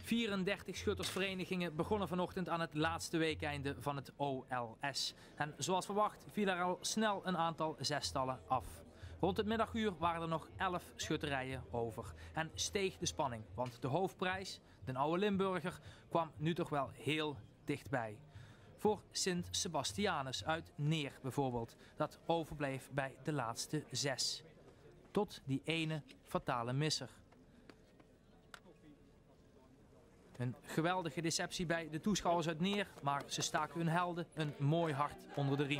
34 schuttersverenigingen begonnen vanochtend aan het laatste weekeinde van het OLS. En zoals verwacht viel er al snel een aantal zestallen af. Rond het middaguur waren er nog 11 schutterijen over. En steeg de spanning, want de hoofdprijs, de oude Limburger, kwam nu toch wel heel dichtbij. Voor Sint Sebastianus uit Neer bijvoorbeeld, dat overbleef bij de laatste 6. Tot die ene fatale misser. Een geweldige deceptie bij de toeschouwers uit Neer, maar ze staken hun helden een mooi hart onder de riem.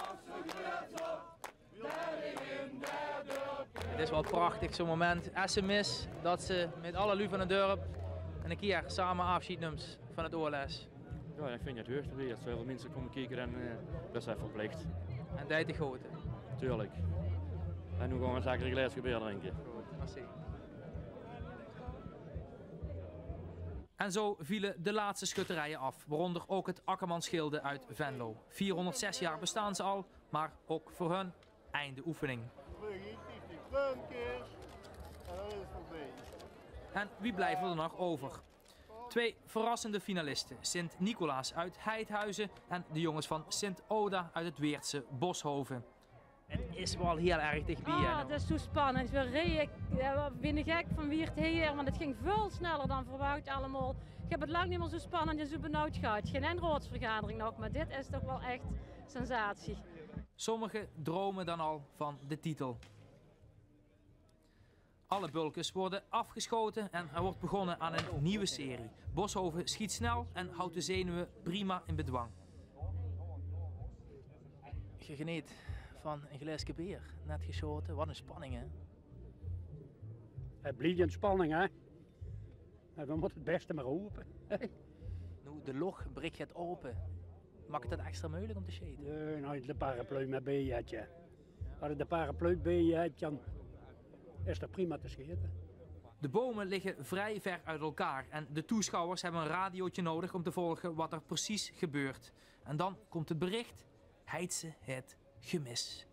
Het is wel prachtig zo'n moment. SMS dat ze met alle lui van het dorp en een keer samen afscheid nemen van het OLS. Ja, ik vind het heugd weer. Zoveel mensen komen kijken en dat is even verplicht. En tijd te grote. Tuurlijk. En nu gaan we zaken regulair gebeuren, denk ik. Goed, merci. En zo vielen de laatste schutterijen af, waaronder ook het Akkermansgilde uit Venlo. 406 jaar bestaan ze al, maar ook voor hun einde oefening. En wie blijven er nog over? 2 verrassende finalisten, Sint Nicolaas uit Heidhuizen en de jongens van Sint Oda uit het Weertse Boshoven. Het is wel heel erg dichtbij. Ah, dat is zo spannend. We ben gek van wie het hier, want het ging veel sneller dan verwacht allemaal. Ik heb het lang niet meer zo spannend en zo benauwd gehad. Geen raadsvergadering nog, maar dit is toch wel echt sensatie. Sommigen dromen dan al van de titel. Alle bulkers worden afgeschoten en er wordt begonnen aan een nieuwe serie. Boshoven schiet snel en houdt de zenuwen prima in bedwang. Je geniet van een glaasje bier, net geschoten. Wat een spanning, hè? Het blijft een spanning, hè? En we moeten het beste maar hopen. Nu, de log breekt het open. Maakt het extra moeilijk om te schieten? Nou, de paraplu met bij had je. Als je de paraplu bij je hebt, dan is dat prima te schieten. De bomen liggen vrij ver uit elkaar en de toeschouwers hebben een radiootje nodig om te volgen wat er precies gebeurt. En dan komt het bericht: Heidse het gemis.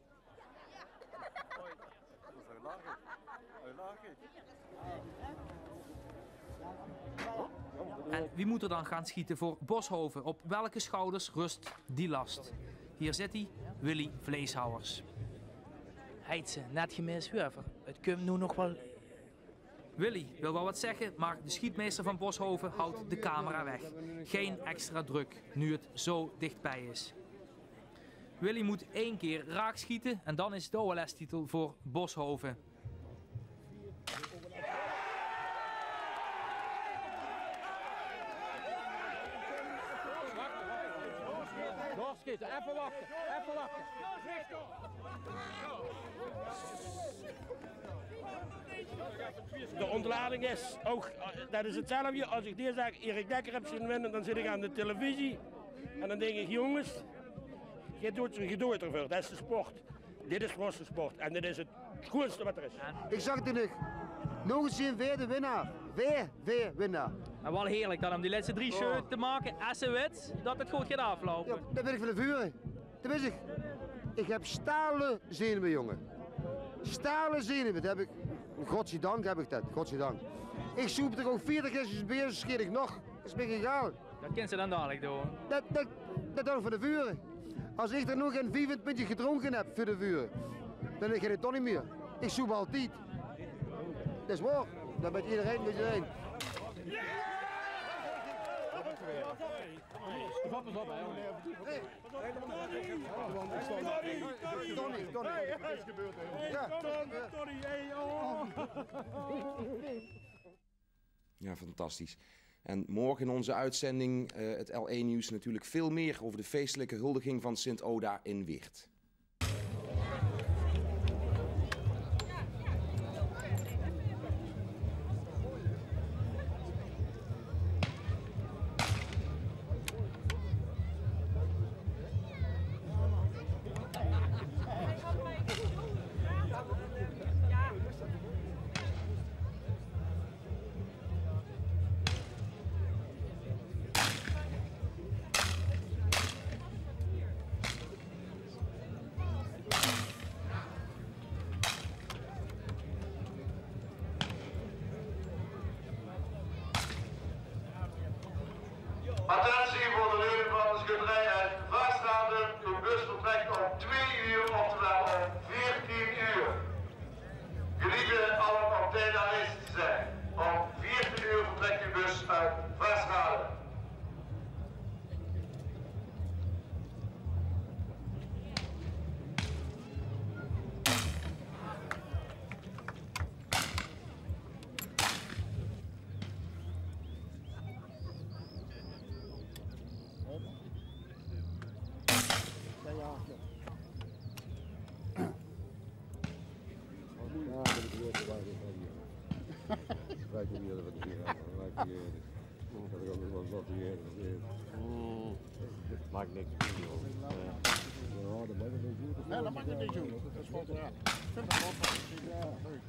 En wie moet er dan gaan schieten voor Boshoven? Op welke schouders rust die last? Hier zit hij, Willy Vleeshouwers. Heidse, net gemis, Huiver. Het komt nu nog wel. Willy wil wel wat zeggen, maar de schietmeester van Boshoven houdt de camera weg. Geen extra druk, nu het zo dichtbij is. Willy moet 1 keer raak schieten en dan is de OLS-titel voor Boshoven. Doorschieten, even wachten, even wachten. De ontlading is ook, dat is hetzelfde. Als ik hier zeg, Erik Dekker heb zien winnen, dan zit ik aan de televisie. En dan denk ik, jongens, je doet ervoor, dat is de sport. Dit is gewoon de sport en dit is het schoonste wat er is. Ik zag het nog eens weer de winnaar. Weer winnaar. En wel heerlijk dan om die laatste 3 shows te maken, als ze weet dat het goed gaat aflopen. Ja, dat ben ik van de vuren. Dat wist ik. Ik heb stalen zenuwen, jongen. Stalen zenuwen, dat heb ik. Godzijdank heb ik dat, godzijdank. Ik soep er ook 40 kistjes bier, scheer ik nog. Dat is me egal. Dat kan ze dan dadelijk doen. Dat doe ik voor de vuren. Als ik er nog een 25 gedronken heb voor de vuren, dan ga ik toch niet meer. Ik soep altijd. Dat is waar. Dat weet iedereen, Ja, fantastisch. En morgen in onze uitzending, het L1-nieuws, natuurlijk veel meer over de feestelijke huldiging van Sint Oda in Weert. Attentie voor de leden van de schutterij uit Vaarstraten. Uw bus vertrekt om 2 uur, oftewel om 14 uur. Gelieve allen op tijd aanwezig te zijn. Om 14 uur vertrekt uw bus uit Vaarstraten. Maakt niks. Nee, dat mag je niet doen. Dat is gewoon raar. Ik vind het wel leuk.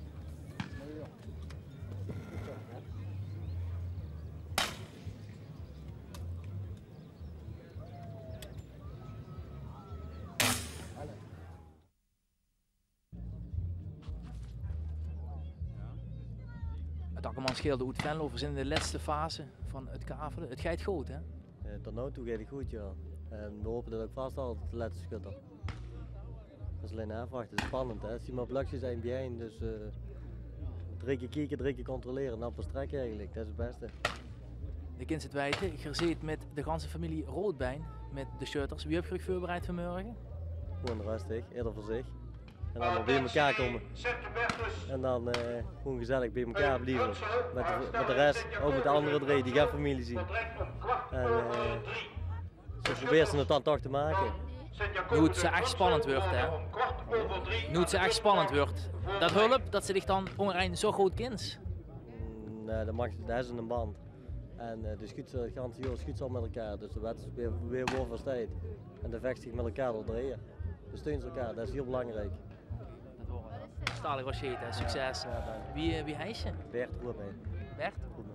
Het Akkerman scheelde Oet Venlo. We zijn in de laatste fase van het kavelen. Het gaat goed, hè? Tot nu toe gaat het goed, ja. En we hopen dat ook vast al de laatste schutter. Dat is alleen afwachten, het is spannend, hè. Als je maar blokjes zijn bijeen, dus 3 keer kijken, 3 keer controleren, dan pas trekken eigenlijk, dat is het beste. De kind zit wijten. Je zit met de ganse familie Roodbijn, met de shutters. Wie heb je voorbereid vanmorgen? Gewoon rustig, ieder voor zich. En dan bij elkaar komen. En dan gewoon gezellig bij elkaar blijven. Met de rest, ook met de andere 3 die gaan familie zien. En zo proberen ze het dan toch te maken. Nu het ze echt spannend wordt, hè? Nu het ze echt spannend wordt. Dat hulp, dat ze zich dan ongeveer zo goed kind. Nee, dat is een band. En de schietser, het ganse jaar schiet al met elkaar. Dus de wet is weer voor tijd. En de vecht zich met elkaar door draaien. We steunen elkaar, dat is heel belangrijk. Stalig Rochette, hè? Succes. Ja, wie heet je? Bert Roerbeen. Bert?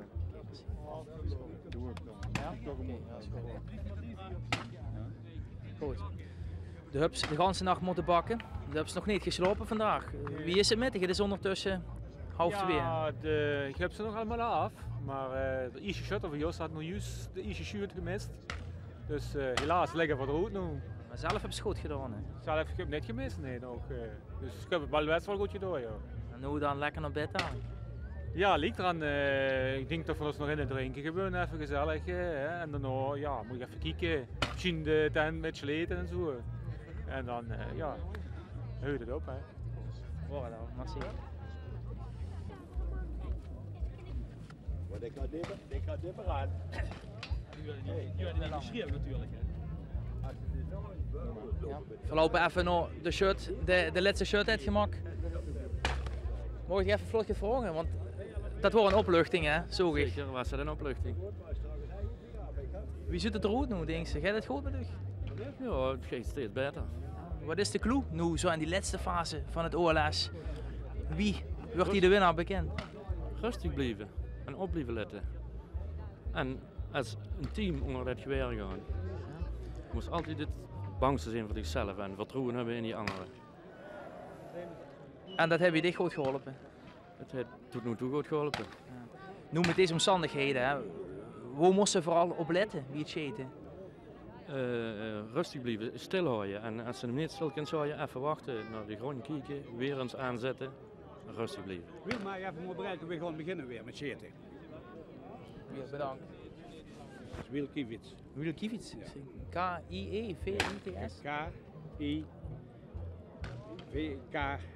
Ja? Goed. De hubs de ganse nacht moeten bakken. De hubs nog niet geslopen vandaag. Wie is het met? Het is ondertussen 1:30. Ja, ik heb ze nog allemaal af. Maar de eerste shutter van Jos had nog juist de eerste shoot gemist. Dus helaas liggen we eruit nu. Maar zelf heb je het goed gedaan, hè? Zelf heb ik het net gemist, nee nog. Dus ik heb het wel best wel goed gedaan, ja. En nu dan lekker naar bed aan? Ja, ligt eraan. Ik denk dat we ons nog in het drinken gewoon even gezellig. En daarna ja, moet je even kijken. Misschien de tent met sleten en zo. En dan ja, houdt het op, hè. Hoor dan, merci. Maar ik ga dipper aan. Nu had hij niet geschreven natuurlijk, hè. Ja. We lopen even naar de shirt, de laatste shirt uitgemaakt. Mocht ik even vlotje vragen, want dat wordt een opluchting, hè? Zo ik. Zeker, was dat een opluchting. Wie zit het eruit nu, denk je? Gaat het goed met u? Ja, het gaat steeds beter. Wat is de clue nu, zo in die laatste fase van het OLS? Wie wordt hier de winnaar bekend? Rustig blijven en op blijven letten. En als een team onder het geweer gaan, moest altijd het bangste zijn voor zichzelf en vertrouwen hebben in die anderen. En dat heb je dit goed geholpen? Het heeft tot nu toe goed geholpen. Ja. Nu met deze omstandigheden, hè, waar moest ze vooral op letten, wie het scheten? Rustig blijven, stilhouden. En als ze hem niet stil kunnen houden, even wachten, naar de grond kijken, weer eens aanzetten, rustig blijven. Wil maar even moet bereiken, we gaan beginnen weer met scheten. Ja, bedankt. Dat is Wiel Kiewits. Wiel Kiewits? Ja. K-I-E-V-I-T-S? K-I-V-K.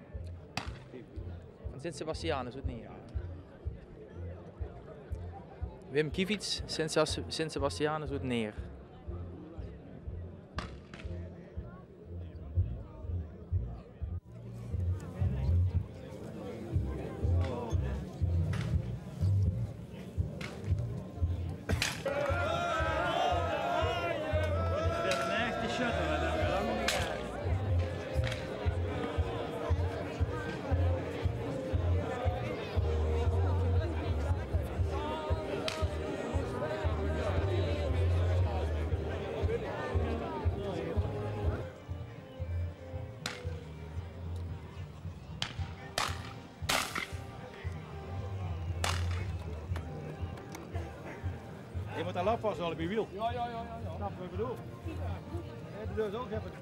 Van Sint-Sebastianus, het niet? Ja. Wim Kiewits, Sint-Sebastianus, het neer. Je moet aan lap passen op je wiel. Ja. Snap je wat ik bedoel? De deur is ook even.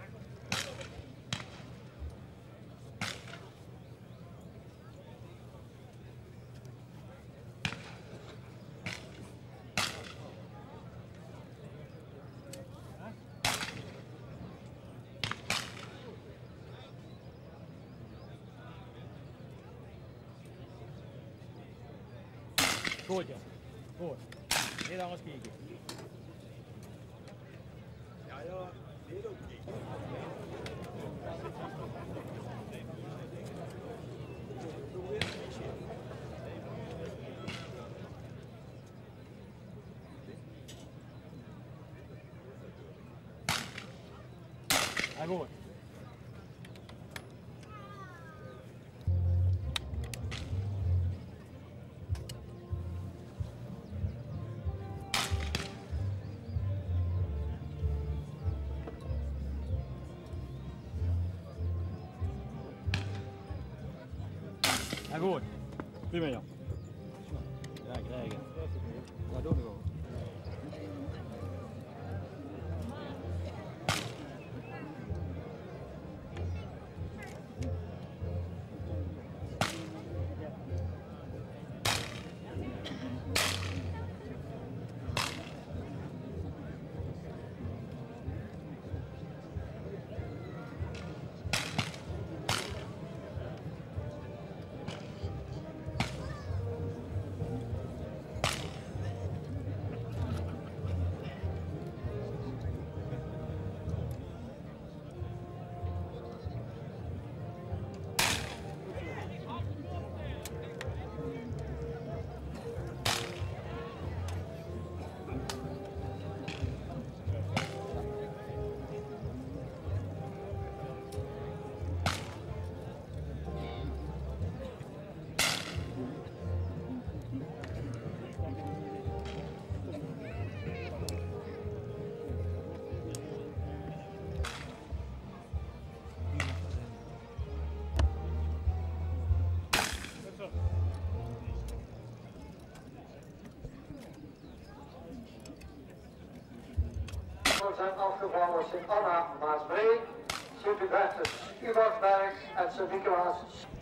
Goed, ja. Goed. Heel anders kijken. Ja, heel ook kijken. Ja, goed. Ja, goed. Prima, ja. Ja, krijgen. Wat doen we gewoon? Zijn afgevallen Sint-Anna, Maasbreek, Sint-Hubertus, Ubaksberg en Sint-Nicolaas.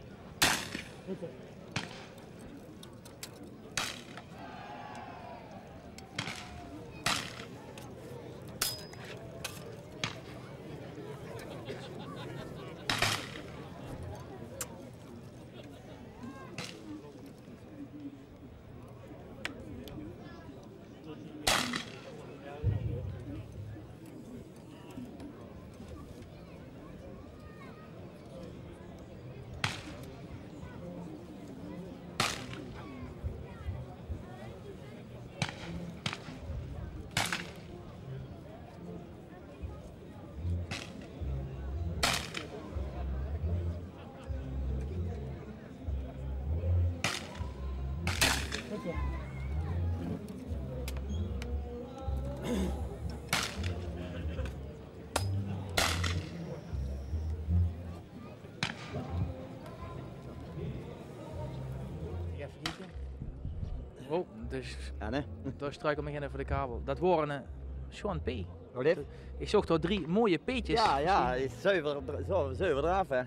Oh, dus ja, nee. daar struikel ik beginnen voor de kabel. Dat waren Sean P. Wat dit? Ik zocht door 3 mooie P'tjes. Ja, zuiver eraf hè.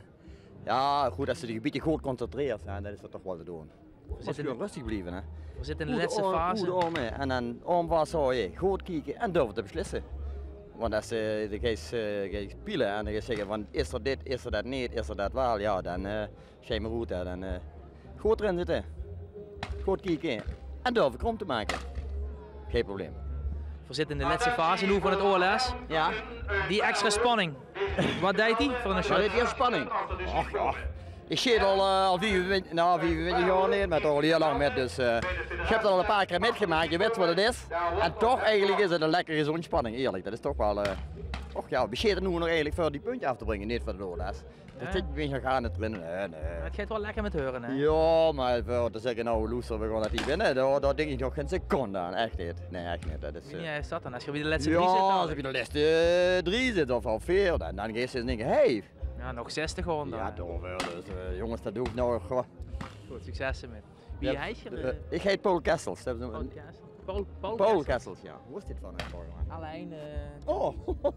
Ja, goed als ze die gebiedje goed concentreert, hè, dat is dat toch wel te doen. We moeten rustig blijven hè. We zitten in de laatste fase. Goed om, en dan omwaarts zou je goed kijken en durven te beslissen. Want als je gaat spelen en dan ga je zeggen van is er dit, is er dat niet, is er dat wel, ja dan ga je maar goed hè. Dan goed erin zitten. Goed kijken en durven krom te maken. Geen probleem. We zitten in de laatste fase nu van het OLS. Ja. Die extra spanning. Wat deed hij voor een shot? Wat deed die spanning? Ach ja. Ik zit al 24 jaar niet met al heel lang met, dus ik heb het al een paar keer metgemaakt, je weet wat het is. En toch eigenlijk is het een lekkere ontspanning, eerlijk. Dat is toch wel, och ja, we zitten nu nog eigenlijk voor die puntje af te brengen, niet voor de OLS. Dat zit een beetje gaan het winnen, nee. Het gaat wel lekker met horen, hè? Ja, maar voor te zeggen, nou loser, we gaan dat niet winnen, daar denk ik nog geen seconde aan, echt niet. Nee, echt niet. Dat is, Wie is dat dan? Als je weer de laatste 3 zit? Ja, als je de laatste 3 zit of al 4, dan ga je eens denken, hey. Ja, nog 60 gewoon dan. Ja, toch wel. Dus jongens, dat doe ik nou. Goed, succes ermee. Wie heet je? Ik heet Paul Kessels. Paul Kessels. Paul Kessels, ja. Hoe is dit van het programma? Alleen. Oh!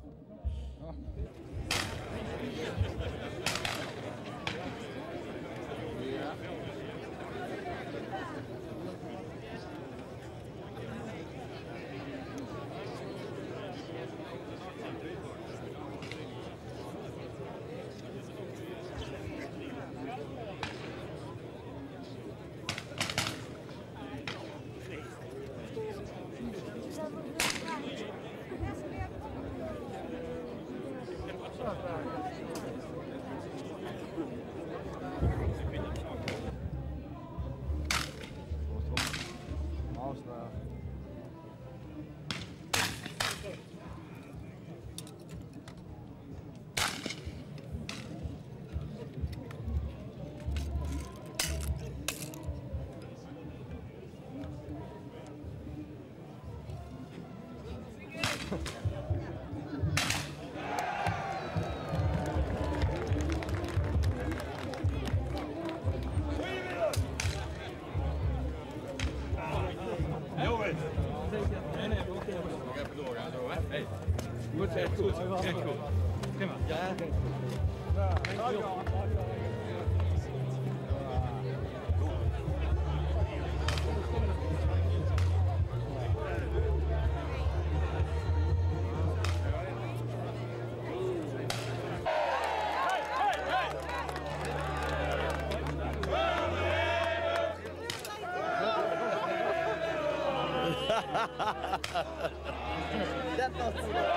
Dat was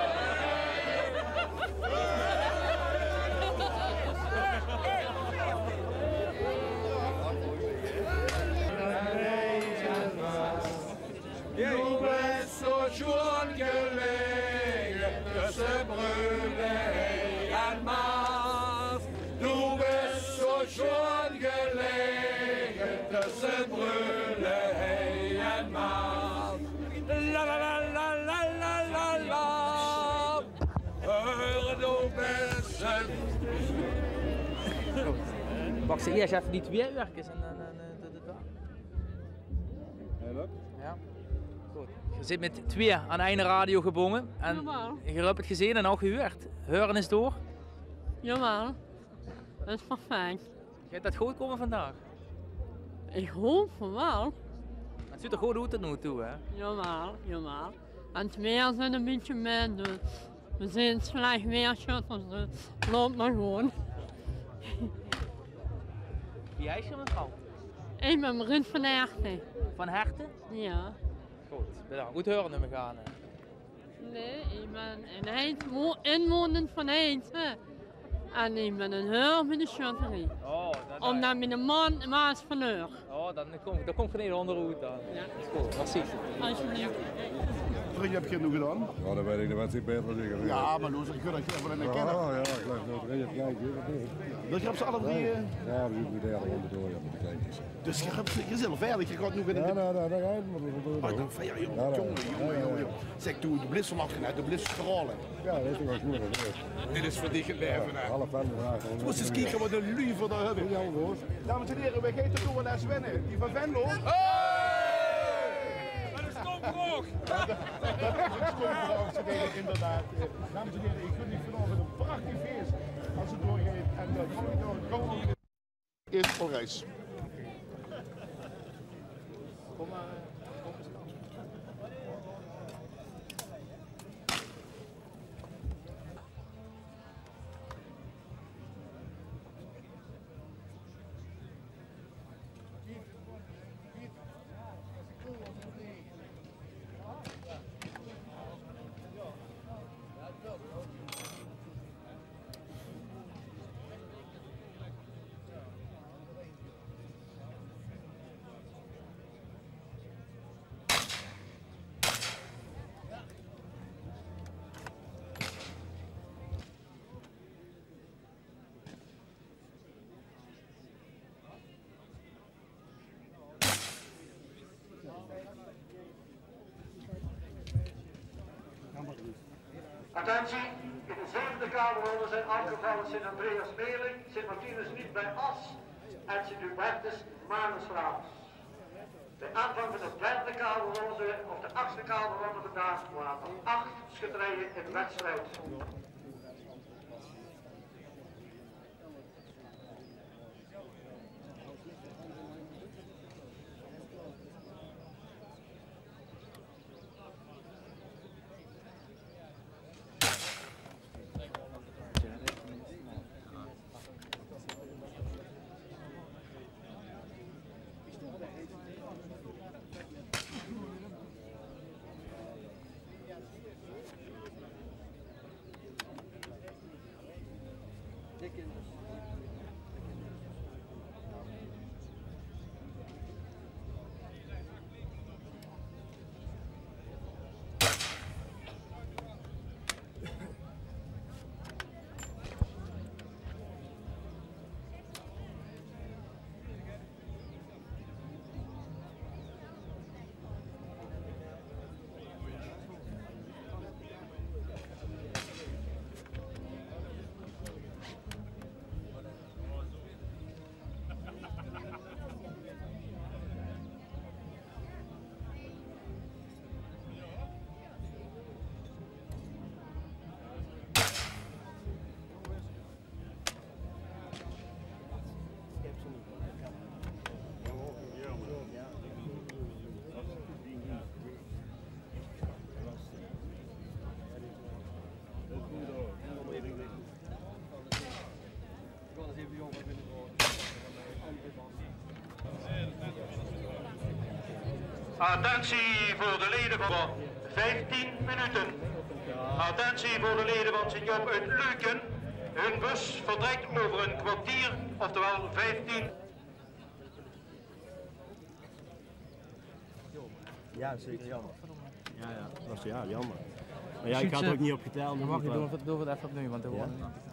Je bent zo schoon gelegen tussen Brunei en Maas. Je bent zo schoon gelegen tussen Brunei en Maas. La la la la la la la la. Heur de mensen. Wacht ze eerst even die twee werkers en dan. Ja. Goed. Je zit met twee aan één radio gebonden en je hebt het gezien en ook gehoord. Horen is door? Jawel, dat is perfect. Gaat dat goed komen vandaag? Ik hoop van wel. Het ziet er goed uit tot nu toe, hè? Jawel, jawel. En het weer zit een beetje mee, dus we zien slecht weertje, dus loop maar gewoon. Wie is je mevrouw? Ik ben Marit van Herten. Van Herten? Ja. Goed, bedankt. Goed horen nummer gaan. Nee, ik ben een inwonend van Heeten. En ik ben een huur met de chauffeurie. Oh, omdat mijn man was van huur. Oh, dat komt geen onderhoed dan. Ja. Dat is goed, merci. Alsjeblieft. Wat heb je nog gedaan? Ja, dat weet ik, dat weet ik beter zeggen. Ja, maar Loes, ik wil dat je even in kennen. Oh ja, ik blijf nog even kijken. Dus je hebt ze alle drie... Ja, we zitten met de hele ronde door, ja, met de kleintjes. Dus je hebt jezelf veilig, je gaat nu in de... Ja, daar ga je maar door. Ja, jongen. Zeg, toen de blissel afgeleid, de blissel stralen. Ja, dat is toch wel goed. Dit is voor die geleven, hè. Alle fan vragen. We moeten eens kijken wat een liever daar hebben. Dames en heren, wij gaan toch wel naar Swennen, die van Venlo. Stomprog! Dat is een stomprog, inderdaad. Dames en heren, ik gun u vanavond een prachtig feest als het doorgeeft. En de komende is voor reis. Kom maar. Attentie, in de zevende kamerronde zijn afgevallen Sint-Andreas Meerling, Sint-Martinus niet bij As en Sint-Hubertus Manensraals. Bij aanvang van de derde kabelronde of de achtste kabelronde vandaag waren er 8 schutterijen in wedstrijd. Attentie voor de leden van 15 minuten. Attentie voor de leden van Sint-Job uit Leuken. Hun bus vertrekt over een kwartier, oftewel 15. Ja, zeker jammer. Ja, dat was jammer. Maar ja, ik had er ook niet op geteld. Dan mag je door het even opnieuw, want er wordt niet aan te gaan.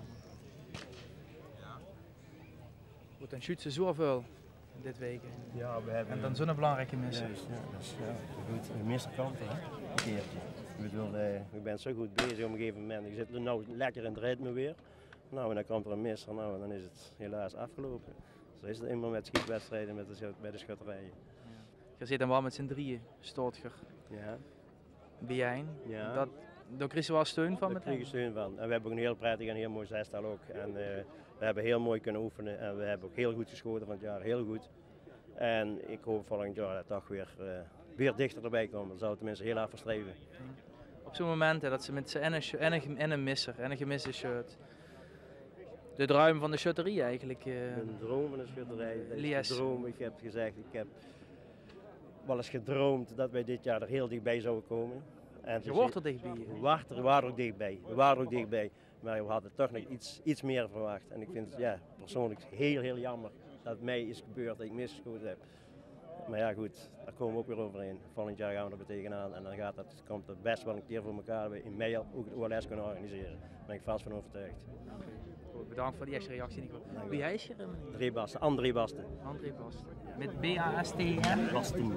Goed, dan shoot ze zoveel dit week. Ja, we hebben... En dan zo'n belangrijke misser. Ja, dat is goed. Een misser kan toch, een keertje. Ik bedoel, ik ben zo goed bezig op een gegeven moment. Ik zit er nou lekker in het ritme weer. Nou, en dan komt er een misser, nou, en dan is het helaas afgelopen. Zo is het eenmaal met schietwedstrijden bij de schutterijen. Ja. Je zit dan wel met z'n drieën, Stootger, ja. Bijijn. Ja. Daar kreeg je wel steun van? Daar kreeg je steun van. En we hebben ook een heel prettig en heel mooi zestal ook. En we hebben heel mooi kunnen oefenen en we hebben ook heel goed geschoten van het jaar, heel goed. En ik hoop volgend jaar dat toch weer dichter erbij komen. Dat zou het tenminste heel hard verstreven. Op zo'n moment dat ze met z'n en een misser en een gemiste shirt. De droom van de shutterie eigenlijk. Een droom van de schutterij. Ik heb gezegd, ik heb wel eens gedroomd dat wij dit jaar er heel dichtbij zouden komen. En je wordt er dichtbij. We waren ook dichtbij. We waren ook dichtbij. Maar we hadden toch nog iets meer verwacht. En ik vind het persoonlijk heel jammer dat het mij is gebeurd dat ik misgeschoten heb. Maar ja goed, daar komen we ook weer overheen. Volgend jaar gaan we er tegenaan en dan komt het best wel een keer voor elkaar dat we in mei ook het OLS kunnen organiseren. Daar ben ik vast van overtuigd. Goed, bedankt voor die eerste reactie, Nico. Wie hij is je? André Basten. André Basten. Met B-A-S-T-E-N? Basten.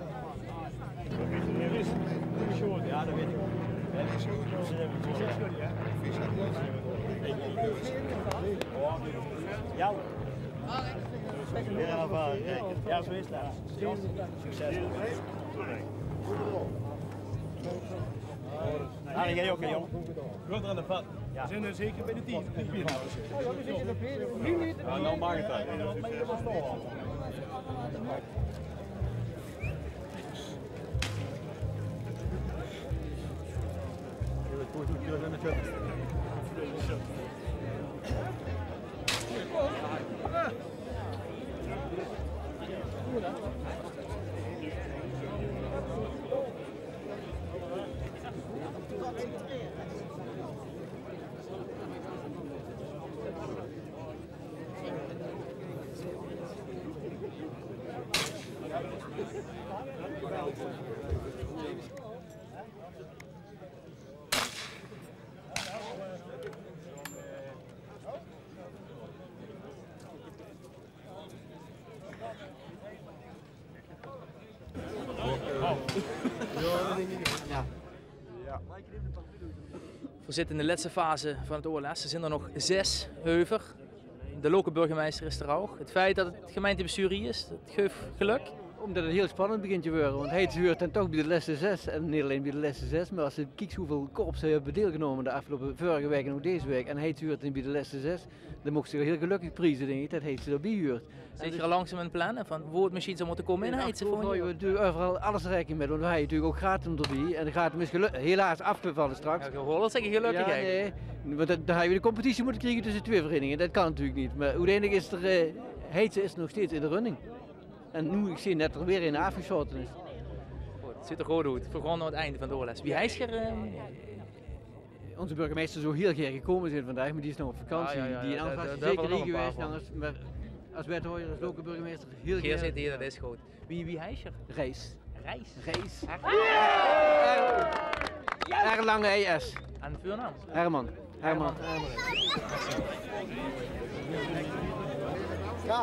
Ja, dat weet ik. Ja. Ja, zo is dat. Succes. Harry, jij ook, hè, jong? Goed aan de pad. Ja. We zijn er zeker bij de 10. Ja, nou mag het uit. We zitten in de laatste fase van het OLS. Er zijn er nog 6 heuver. De lokale burgemeester is er ook. Het feit dat het gemeentebestuur hier is, dat geeft geluk. Omdat het heel spannend begint te worden, want hij huurt dan toch bij de lessen 6 en niet alleen bij de lessen 6, maar als je kijkt hoeveel korpsen hebben deelgenomen de afgelopen vorige week en ook deze week en hij huurt dan bij de lessen 6, dan mocht ze heel gelukkig prijzen denk ik, dat hij ze erbij huurt. Zit je er langzaam een plan van hoe het misschien zou moeten komen in Heidse voor je? We doen overal alles rekening met, want wij natuurlijk ook gratis erbij en de gratis is helaas afgevallen straks. Ja, gehoord zeg je gelukkig ja, eigenlijk. Nee, want dan ga je de competitie moeten krijgen tussen twee verenigingen, dat kan natuurlijk niet, maar uiteindelijk is er, Heidse is nog steeds in de running. En nu, ik zie net er weer een afgeschoten is. Goed, het ziet er goed uit. We gaan naar het einde van de OLS. Wie is er? Onze burgemeester zou heel graag gekomen zijn vandaag, maar die is nog op vakantie. Die in Amsterdam is zeker niet geweest. Maar als wethouder, als lokale burgemeester, heel graag. Zit hier, dat is goed. Wie is er? Reis. Reis. Erlange ES. En de vuurnaam? Herman. Ja.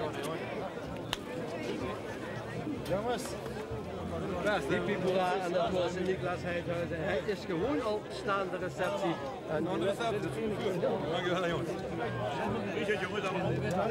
Jongens. Best, die Pipora en dat was Niklas Heidhuizen. Hij is gewoon al staande receptie. Dankjewel jongens. Appreciate jongens allemaal.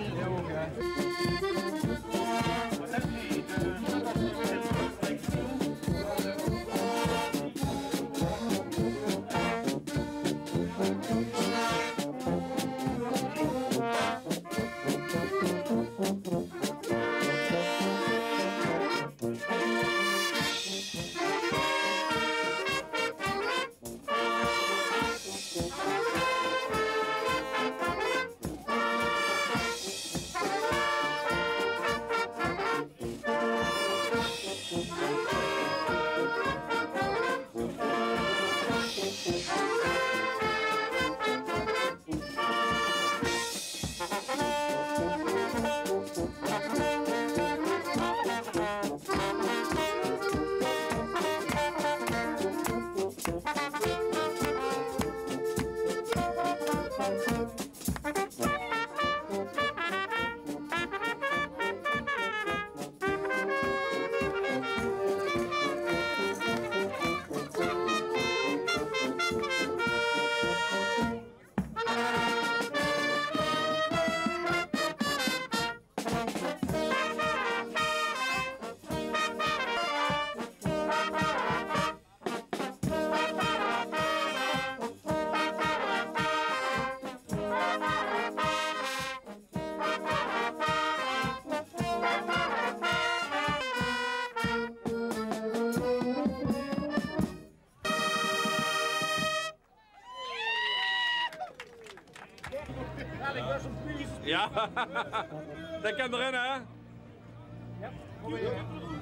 Ja, dat kan erin, hè? Ja, probeer je.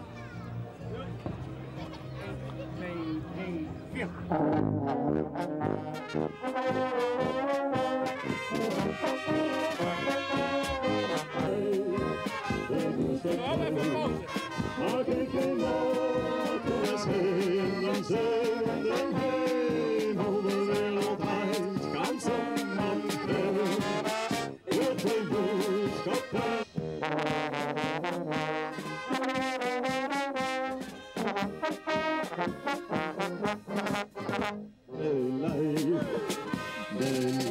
2, 3, 4. Maar kijk geen wolken in en zenden hemel, de wereld draait, kan zon en veel. Het geen boodschap de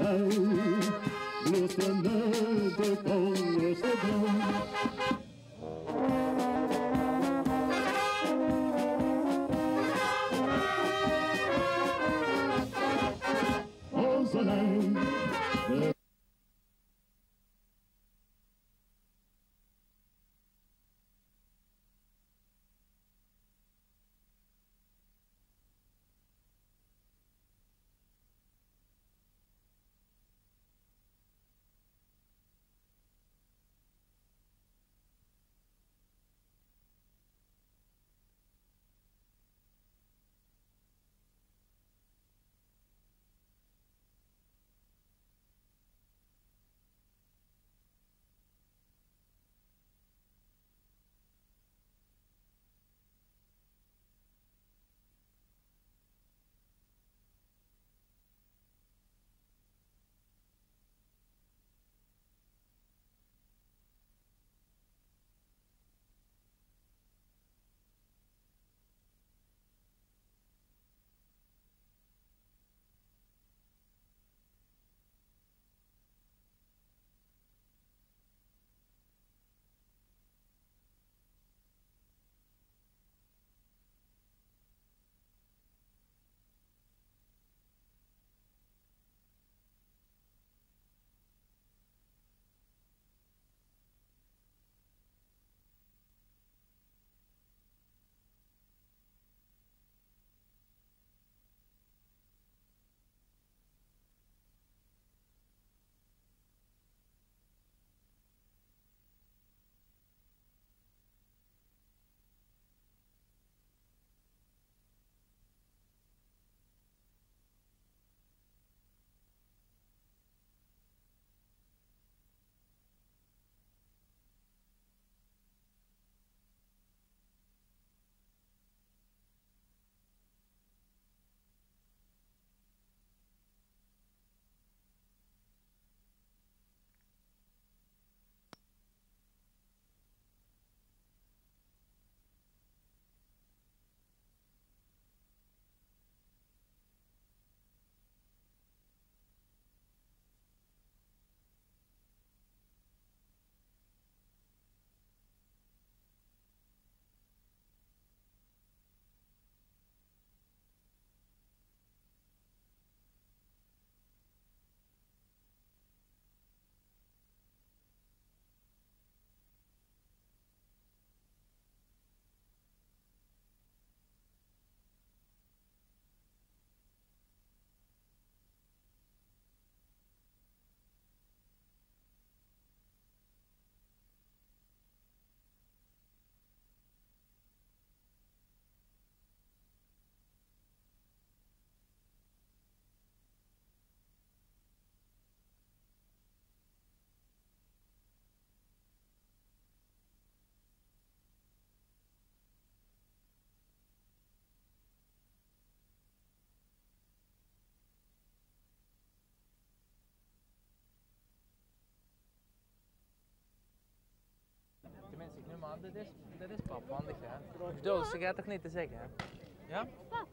dit is pap, handig hè. Dus ze gaat toch niet te zeggen hè? Ja?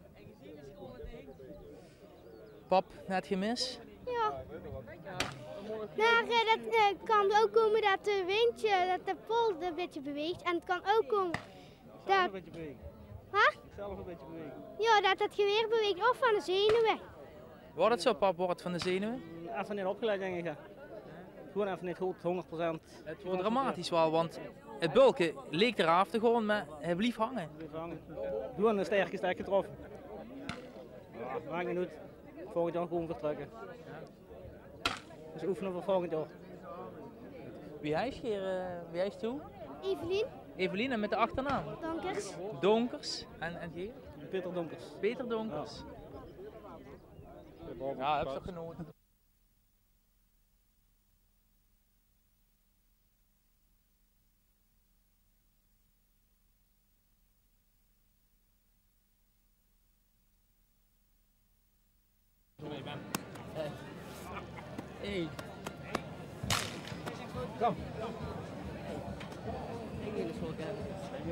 Pap, net gemis? Ja. Nou, dat kan ook komen dat de windje, dat de pols een beetje beweegt. En het kan ook komen dat... een beetje bewegen. Huh? Zelf een beetje bewegen. Ja, dat het geweer beweegt of van de zenuwen. Wordt het zo pap, wordt het van de zenuwen? Even niet opgeleid denk ik. Hè. Gewoon even niet goed, 100%. Het wordt dramatisch wel, want het bulken leek eraf te gaan, maar hij bleef hangen. Doe een sterke stek getroffen. Ja, maakt niet uit. Volgend jaar gewoon vertrekken. Dus oefenen voor volgend jaar. Wie hij toe? Evelien. Evelien en met de achternaam? Donkers. Donkers. En Geer? Peter Donkers. Peter Donkers. Ja, heb je genoten. Hey. Kom. Ik wil eens wel kijken.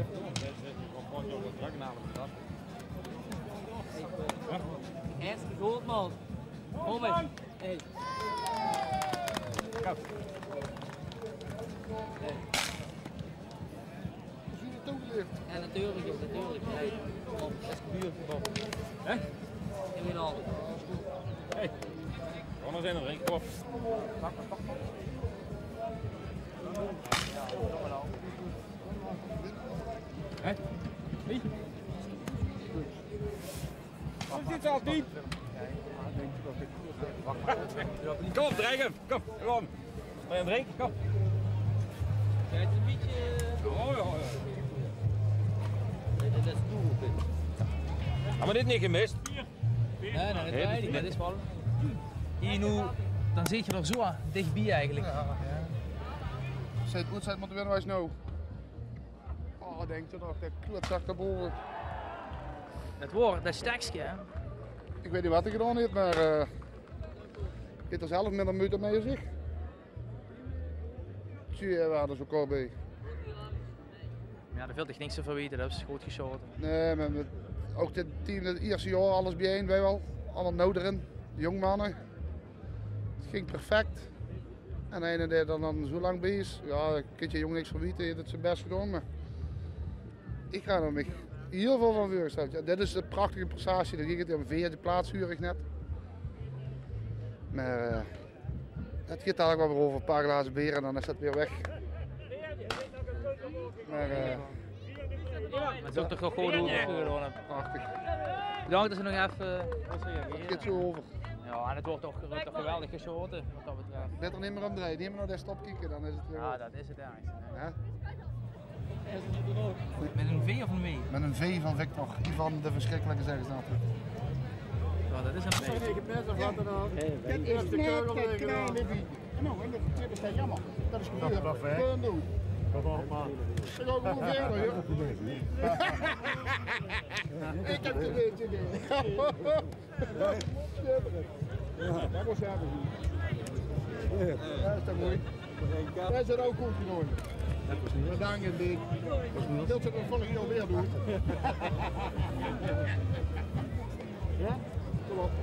Eerste goed man. Kom eens. Hey. Kom. Ja, natuurlijk, natuurlijk. Hey. Dat is gebuurd. Hé? Ik wil al. Hey. Kom nog in, Rink. Kom. Hé? Wie? Dat is al diep. Kom, dreig hem. Kom, kom. Wil je drinken? Kom. Kijk, het is een beetje... Oh, ja, ja. Dat is doel. Hebben we dit niet gemist? Nee, dat weet ik. Dat is wel... Hier nu, dan zit je er zo dichtbij eigenlijk. Ja. Zij het goed zijn, moeten we weer nou. Oh, denk je nog, dat klotzak daarboven. Het woord, dat stekje hè? Ik weet niet wat hij gedaan heeft, maar heeft er zelf met een meter mee zich. Zie je, waar er zo kort bij. Ja, daar viel toch niks te verweten, dat is goed geschoten. Nee, maar ook dit team, het eerste jaar, alles bijeen, wij wel. Allemaal nodig erin, de jongmannen. Het ging perfect. En de ene die er dan zo lang bij is, ja, daar kun je jong niks van weten, heeft het zijn best gedaan. Maar ik ga er mij heel veel van voorgesteld. Ja, dit is een prachtige prestatie, dan ging het om 14e plaats, huur ik net. Maar het gaat eigenlijk wel weer over een paar glazen bier en dan is dat weer weg. Maar het is ook toch gewoon over. Prachtig. Bedankt dat ze nog even... Het gaat zo over. Ja, en het wordt toch geweldig geschoten, wat dat betreft. Beter niet meer omdraaien, niet meer naar de stop kijken, dan is het weer... Ja, dat is het eigenlijk. Ja? Met een V of een W? Met een V van Victor, Ivan de verschrikkelijke zeggen ze altijd. Ja, dat is een V. Dit is net het kleine wie. Nou, en dat is jammer. Dat is gebeurd. Gewoon doen. Kom op man. Ik ga gewoon verder, joh. Ik heb het weet je niet. Dat was hebben zien. Dat is toch mooi. Dat is er ook goed gedaan. Bedankt en dik. Dat ze het volgend jaar weer doen. Ja? Kom op.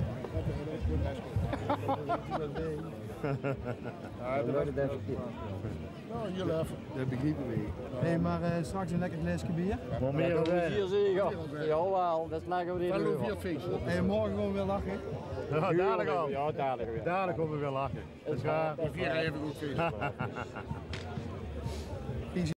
Ja, nou, hier even. Dat begrijpen we. Nee, maar straks een lekker glaasje bier. Maar meer dan 4 zeggen. Jawel, dat lagen we niet in. En morgen gewoon weer lachen. Ja, dadelijk al. Ja, dadelijk weer. Dadelijk komen we weer lachen. We vieren even goed feest.